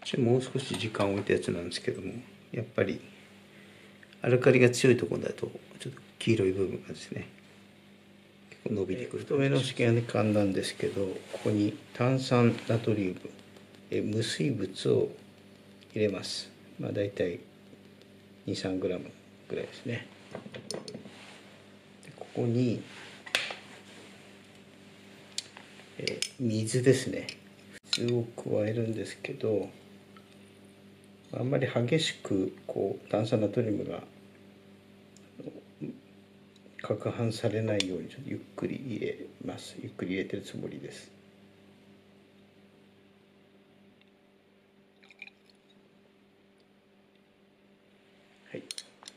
ちはもう少し時間を置いたやつなんですけども、やっぱりアルカリが強いところだとちょっと黄色い部分がですね結構伸びてくる。太めの試験管なんですけど、ここに炭酸ナトリウム無水物を入れます。だいたい 2,3 グラムぐらいですね。でここに水ですね、普通を加えるんですけど、あんまり激しく炭酸ナトリウムが攪拌されないようにちょっとゆっくり入れます。ゆっくり入れてるつもりです。はい、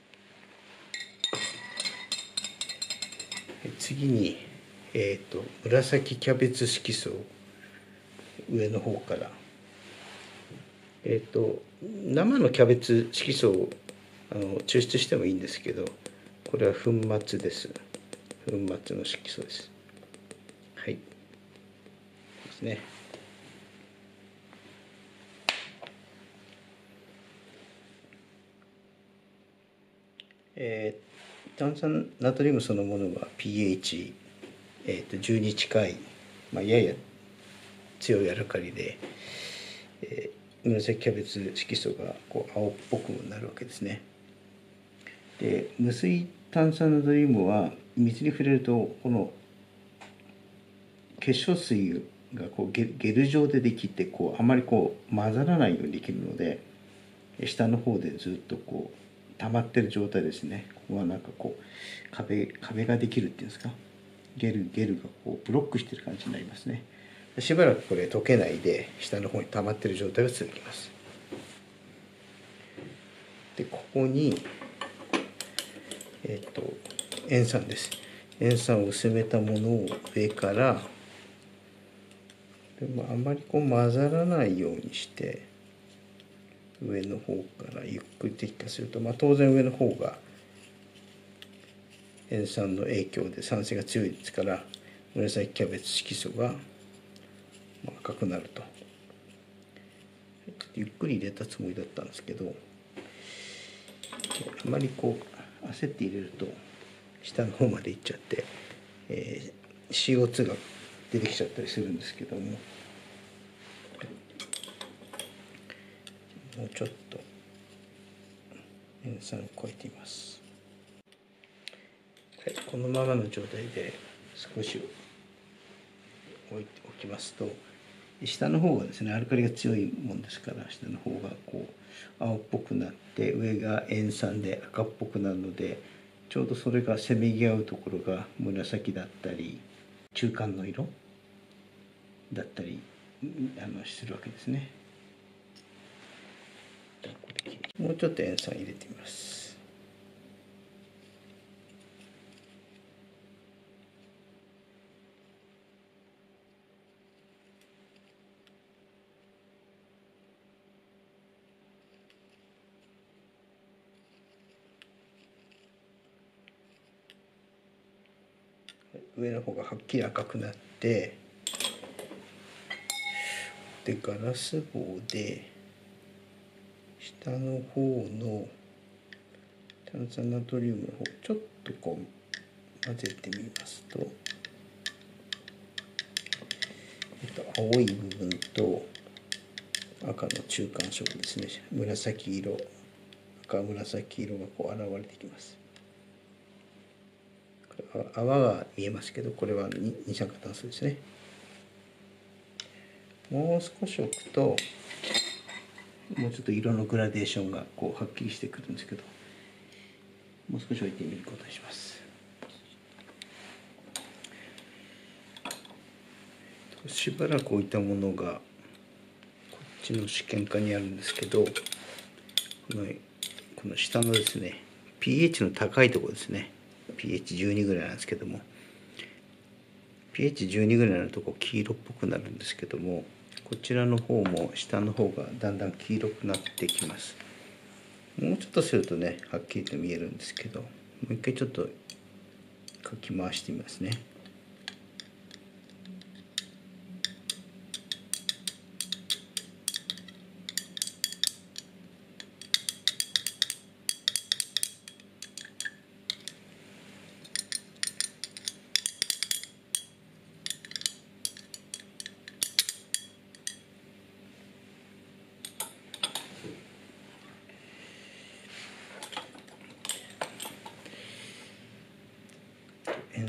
次に、紫キャベツ色素を上の方から、生のキャベツ色素を抽出してもいいんですけど、これは粉末です。粉末の色素です。はい。ですね。炭酸ナトリウムそのものは pH、10に近い、やや強いアルカリで、紫キャベツ色素が青っぽくなるわけですね。で無水炭酸ナトリウムは水に触れるとこの結晶水がゲル状でできてあまり混ざらないようにできるので、下の方でずっと溜まってる状態ですね。ここはなんか壁ができるっていうんですか、ゲルがブロックしてる感じになりますね。しばらくこれ溶けないで下の方に溜まってる状態が続きます。でここに塩酸です。塩酸を薄めたものを上からあんまり混ざらないようにして上の方からゆっくり滴下すると、当然上の方が塩酸の影響で酸性が強いですから紫キャベツ色素が赤くなると。ゆっくり入れたつもりだったんですけど、あまり焦って入れると下の方までいっちゃって、CO2 が出てきちゃったりするんですけども、もうちょっと塩酸を加えています。このままの状態で少し置いておきますと、下の方がですねアルカリが強いもんですから、下の方が青っぽくなって上が塩酸で赤っぽくなるので、ちょうどそれがせめぎ合うところが紫だったり中間の色だったりするわけですね。もうちょっと塩酸入れてみます。上の方がはっきり赤くなって、でガラス棒で下の方の炭酸ナトリウムの方ちょっと混ぜてみますと、青い部分と赤の中間色ですね、紫色、赤紫色が現れてきます。泡が見えますけど、これは二酸化炭素ですね。もう少し置くともうちょっと色のグラデーションがはっきりしてくるんですけど、もう少し置いてみることにします。しばらく置いたものがこっちの試験管にあるんですけど、この下のですね pH の高いところですね、 pH12 ぐらいなんですけども、 pH12 ぐらいのとこ黄色っぽくなるんですけども、こちらの方も下の方がだんだん黄色くなってきます。もうちょっとするとねはっきりと見えるんですけど、もう一回ちょっとかき回してみますね。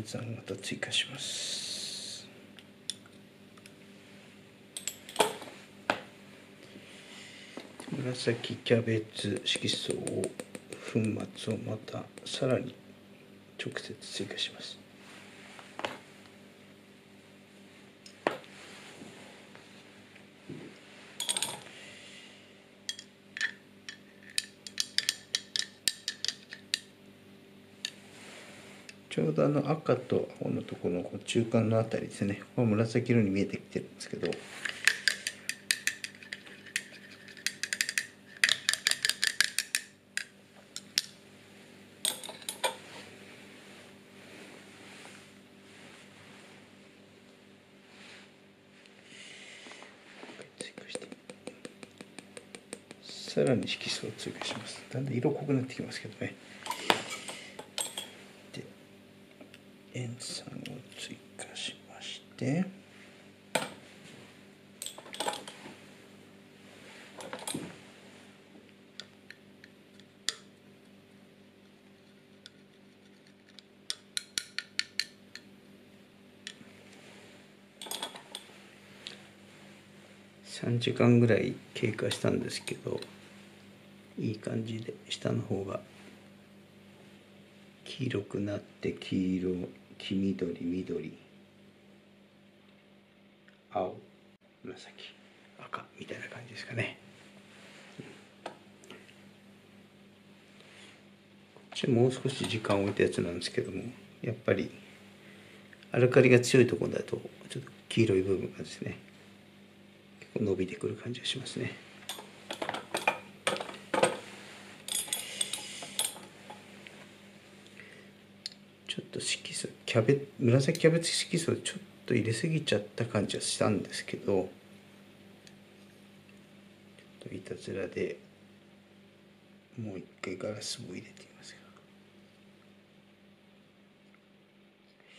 塩酸また追加します。紫キャベツ色素を粉末をまたさらに直接追加します。ちょうど赤と青のところの中間のあたりですね。ここ紫色に見えてきてるんですけど、追加してさらに色素を追加します。だんだん色濃くなってきますけどね。で、塩酸を追加しまして、3時間ぐらい経過したんですけど、いい感じで下の方が黄色くなって、黄色、黄緑、緑、青、紫、赤みたいな感じですかね。こっちもう少し時間を置いたやつなんですけども、やっぱりアルカリが強いところだとちょっと黄色い部分がですね、結構伸びてくる感じがしますね。ちょっと色素紫キャベツ色素ちょっと入れすぎちゃった感じはしたんですけど、ちょっといたずらでもう一回ガラスを入れてみますが、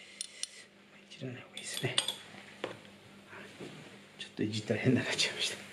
いじらない方がいいですね。ちょっといじったら変なになっちゃいました。